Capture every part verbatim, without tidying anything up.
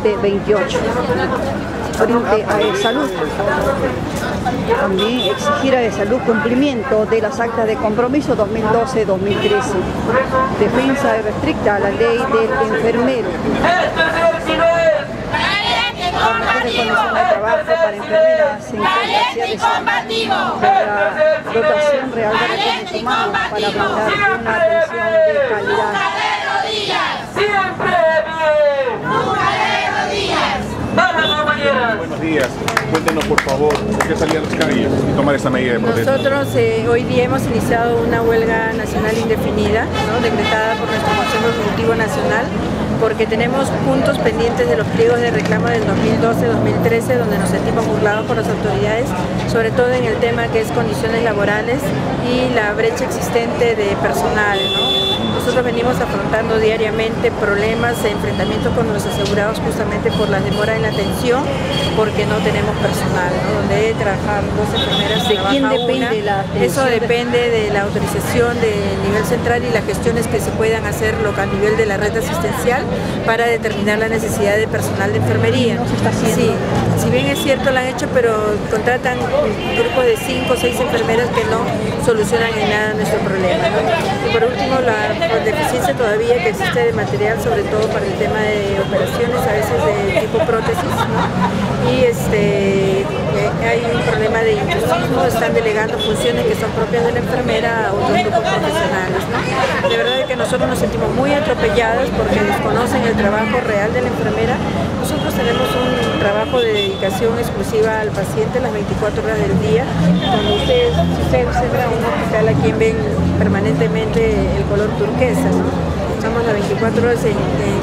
veinte veintiocho. Frente a E-Salud, también exigir a E-Salud cumplimiento de las actas de compromiso dos mil doce dos mil trece, defensa restricta a la ley del enfermero, por mejores condiciones de trabajo para enfermeras en condiciones de la dotación real de recursos humanos para brindar una atención de calidad. Buenos días, cuéntenos por favor por qué salían las calles y tomar esta medida de protesta. Nosotros eh, hoy día hemos iniciado una huelga nacional indefinida, ¿no?, decretada por nuestro Consejo Ejecutivo Nacional, porque tenemos puntos pendientes de los pliegos de reclamo del dos mil doce dos mil trece, donde nos sentimos burlados por las autoridades, sobre todo en el tema que es condiciones laborales y la brecha existente de personal, ¿no? Nosotros venimos afrontando diariamente problemas e enfrentamientos con los asegurados justamente por la demora en la atención, porque no tenemos personal, ¿no? Donde debe trabajar dos enfermeras, ¿de quién depende una. la atención? Eso depende de la autorización del nivel central y las gestiones que se puedan hacer a nivel de la red asistencial para determinar la necesidad de personal de enfermería. No se está haciendo. Sí, si bien es cierto lo han hecho, pero contratan grupos de cinco o seis enfermeras que no solucionan en nada nuestro problema, ¿no? Y por último, la deficiencia todavía que existe de material, sobre todo para el tema de operaciones, a veces de tipo prótesis, ¿no? Y este, eh, hay un problema de intrusismo, están delegando funciones que son propias de la enfermera a otros grupos profesionales, ¿no? De verdad que nosotros nos sentimos muy atropelladas porque desconocen el trabajo real de la enfermera. Nosotros tenemos un trabajo de dedicación exclusiva al paciente las veinticuatro horas del día, donde ustedes, si ustedes observan un hospital aquí ven permanentemente el color turquesa, ¿no? Estamos las veinticuatro horas en, en,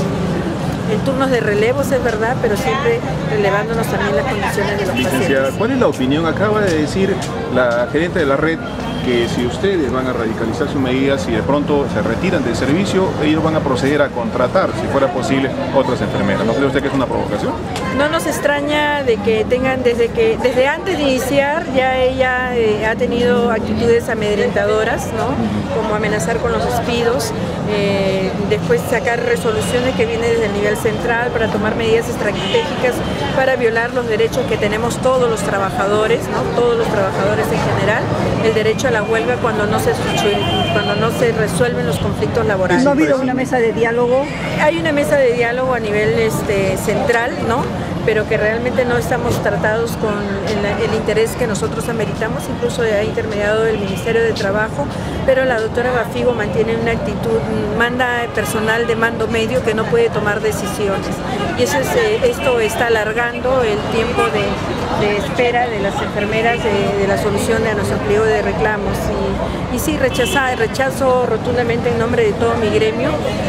en turnos de relevos, es verdad, pero siempre relevándonos también las condiciones de los Licenciada, pacientes. ¿cuál es la opinión? Acaba de decir la gerente de la red que si ustedes van a radicalizar sus medidas y de pronto se retiran del servicio, ellos van a proceder a contratar, si fuera posible, otras enfermeras. ¿No cree usted que es una provocación? No nos extraña de que tengan, desde que desde antes de iniciar, ya ella eh, ha tenido actitudes amedrentadoras, ¿no? Como amenazar con los despidos, eh, después sacar resoluciones que vienen desde el nivel central para tomar medidas estratégicas para violar los derechos que tenemos todos los trabajadores, ¿no? Todos los trabajadores en general, el derecho a la huelga cuando no se, cuando no se resuelven los conflictos laborales. ¿No ha habido una mesa de diálogo? Hay una mesa de diálogo a nivel este, central, ¿no? Pero que realmente no estamos tratados con el, el interés que nosotros ameritamos, incluso ha intermediado el Ministerio de Trabajo, pero la doctora Bafigo mantiene una actitud, manda personal de mando medio que no puede tomar decisiones. Y eso es, eh, esto está alargando el tiempo de, de espera de las enfermeras de, de la solución de nuestro pliego de reclamos. Y, y sí, rechaza, rechazo rotundamente en nombre de todo mi gremio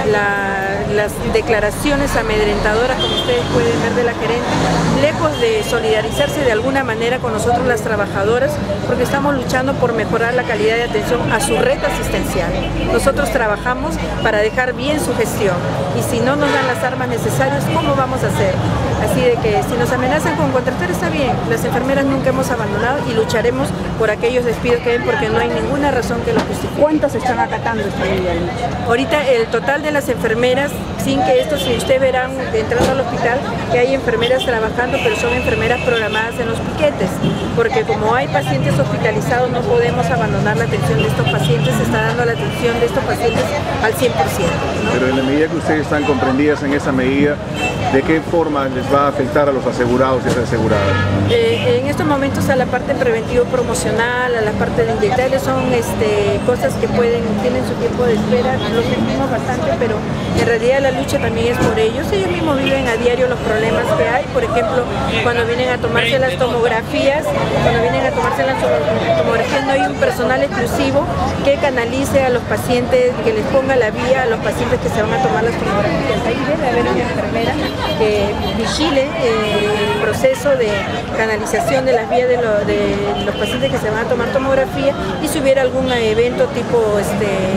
la, las declaraciones amedrentadoras, como ustedes pueden ver, de la gerente, lejos de solidarizarse de alguna manera con nosotros las trabajadoras, porque estamos luchando por mejorar la calidad de atención a su red asistencial. Nosotros trabajamos para dejar bien su gestión y si no nos dan las armas necesarias, ¿cómo vamos a hacer? Así de que si nos amenazan con contratar, está bien, las enfermeras nunca hemos abandonado y lucharemos por aquellos despidos que ven porque no hay ninguna razón que lo justifique. ¿Cuántas están acatando esta medida? Ahorita el total de las enfermeras, sin que esto, si usted verán entrando al hospital, que hay enfermeras trabajando, pero son enfermeras programadas en los piquetes, porque como hay pacientes hospitalizados no podemos abandonar la atención de estos pacientes, se está dando la atención de estos pacientes al cien por ciento, ¿no? Pero en la medida que ustedes están comprendidas en esa medida, ¿de qué forma les va a afectar a los asegurados y aseguradas? Eh, en estos momentos a la parte preventivo promocional, a la parte de inyectables, son este, cosas que pueden, tienen su tiempo de espera, lo sentimos bastante, pero en realidad la lucha también es por ellos. Ellos mismos viven a diario los problemas que hay, por ejemplo, cuando vienen a tomarse las tomografías, cuando vienen a tomarse las tomografías no hay un personal exclusivo que canalice a los pacientes, que les ponga la vía a los pacientes que se van a tomar las tomografías. Ahí debe haber una enfermera que vigile eh, el proceso de canalización de las vías de, lo, de los pacientes que se van a tomar tomografía, y si hubiera algún evento tipo este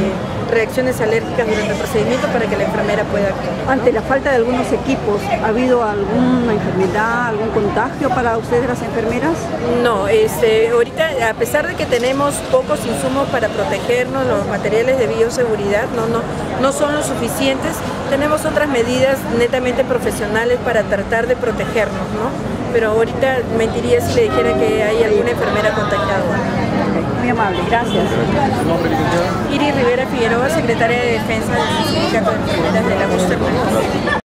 reacciones alérgicas durante el procedimiento para que la enfermera pueda actuar, ¿no? Ante la falta de algunos equipos, ¿ha habido alguna enfermedad, algún contagio para ustedes las enfermeras? No, este, ahorita a pesar de que tenemos pocos insumos para protegernos, los materiales de bioseguridad no, no, no son lo suficientes, tenemos otras medidas netamente profesionales para tratar de protegernos, ¿no? Pero ahorita mentiría si le dijera que hay alguna enfermera contagiada. Muy amable, gracias. ¿Su nombre, licenciada? Iris Rivera Figueroa, secretaria de Defensa del Sindicato de Enfermeras de la Costa.